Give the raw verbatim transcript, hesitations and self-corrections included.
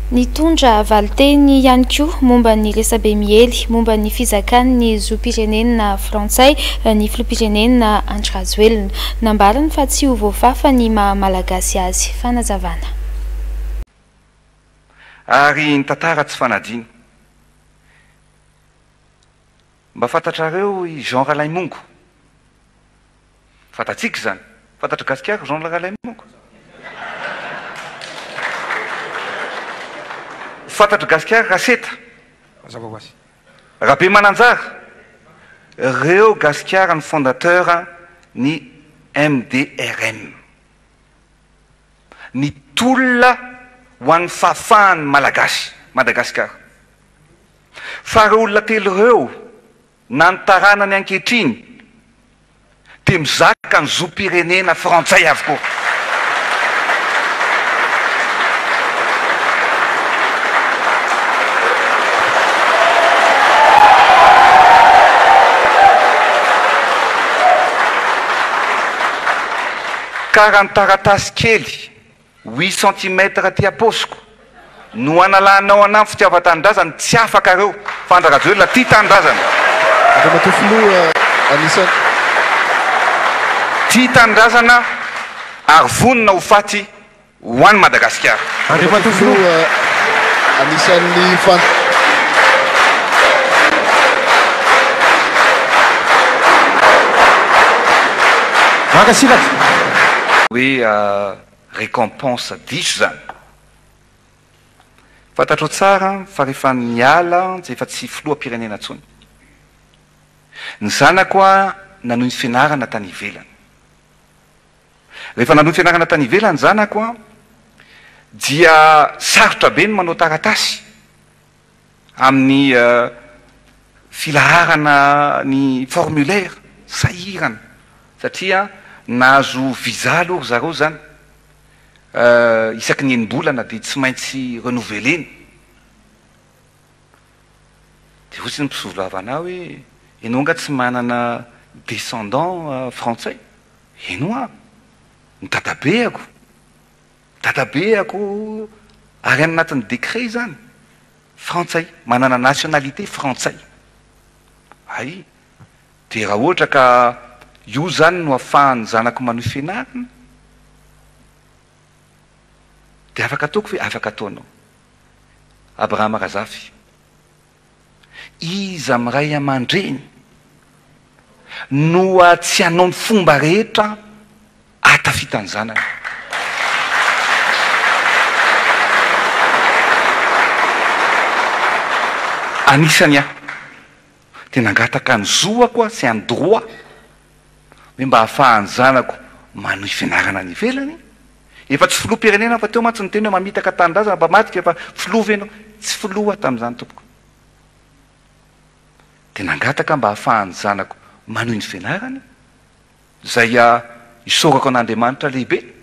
Nitondra valiteny ihany koa momba ny resabe miely momba ny fizakan'ny zoam-pirenena frantsay ny filoham-pirenena Andry Rajoelina nambarany fa tsy ho voafafa ny maha malagasy azy. Fanazavana. Ary ny tantara tsy fanadiny. Mba fantatrareo i Jean Ralaimongo. Fantatsika zany. Fantatra gasikara Jean Ralaimongo. Fantatra gasikara raseta. Rabe Mananjara. Reo gasikara ny fondateur ny M D R M. Ny tolona ho an'ny fahafahany malagasy Madagasikara. Fa reo olona telo reo nantarana ny ankehitriny dia mizaka ny zoam-pirenena frantsay avokoa. Karaha ny taratasy kely huit centimètres ty aposiko no analanao anamy fitiavan-tanindrazana tsy afaka reo fa Andry Rajoelina tia tanindrazana. Tia tanindrazana ary vonona ho faty ho an'ny Madagasikara. Anisan'ny fan hoe uh, récompense diso zany. Fantatro tsara fa rehefa niala dia efa tsy filoham-pirenena intsony. Ny zanako a nanohy ny fianarana tany ivelany. Rehefa nanohy ny fianarana tany ivelany zanako a dia sarotra be ny manao taratasy amin'ny uh, filaharana ny formulaire sahirana satria nahazo visa aloha zareo zany uh, isaky ny enim-bolana dia tsy maintsy renouveleny. Dia fotsiny mpisovolava hoe ianao nga tsy manana descendant uh, frantsay. Eno a ny dadabeako dadabeako ary any anatin'ny décret zany frantsay manana nationalité frantsay. Ay dia raha ohatra ka io zany no ahafahany zanako manohy fianarana dia afaka ataoko hoe afaka ataonao. Abraham Razafy, iza amiray aman-dreny no tsy hanao ny fomba rehetra atafita ny zanany. Anisany aho dia nangataka ny zoako a sy any droit hoe mba ahafahany zanako manohy fianarana ny ivelany. Efa tsy filoham-pirenena fa teo mantsy ny teny hoe mamitaka tanindrazana mba matika efa filoha ianao. Tsy filoha tamin'izany tompoko. Dia nangataka mba ahafahany zanako manohy ny fianarany izay isaorako an'Andriamanitra lehibe.